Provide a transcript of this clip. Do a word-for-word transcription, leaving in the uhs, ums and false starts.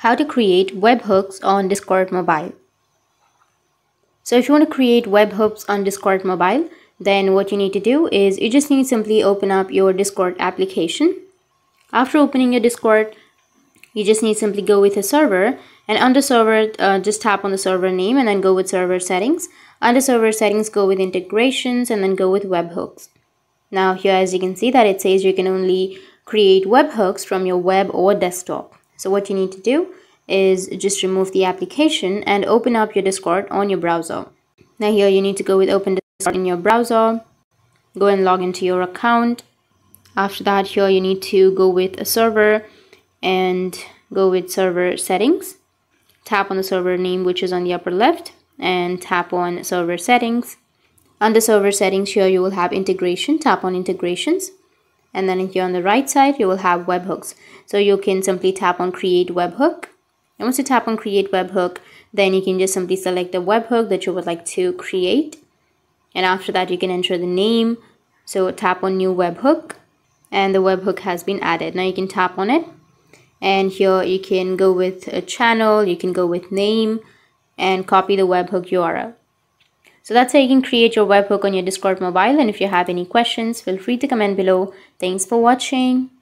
How to create webhooks on Discord mobile. So if you want to create webhooks on Discord mobile, then what you need to do is you just need to simply open up your Discord application. After opening your Discord, you just need to simply go with a server, and under server, uh, just tap on the server name and then go with server settings. Under server settings, go with integrations and then go with webhooks. Now here, as you can see, that it says you can only create webhooks from your web or desktop. So what you need to do is just remove the application and open up your Discord on your browser. Now here you need to go with open Discord in your browser, go and log into your account. After that, here you need to go with a server and go with server settings. Tap on the server name, which is on the upper left, and tap on server settings. Under server settings, here you will have integration. Tap on integrations, and then here on the right side you will have webhooks. So you can simply tap on create webhook, and once you tap on create webhook, then you can just simply select the webhook that you would like to create, and after that you can enter the name. So tap on new webhook, and the webhook has been added. Now you can tap on it, and here you can go with a channel, you can go with name, and copy the webhook U R L. So that's how you can create your webhook on your Discord mobile. And if you have any questions, feel free to comment below. Thanks for watching.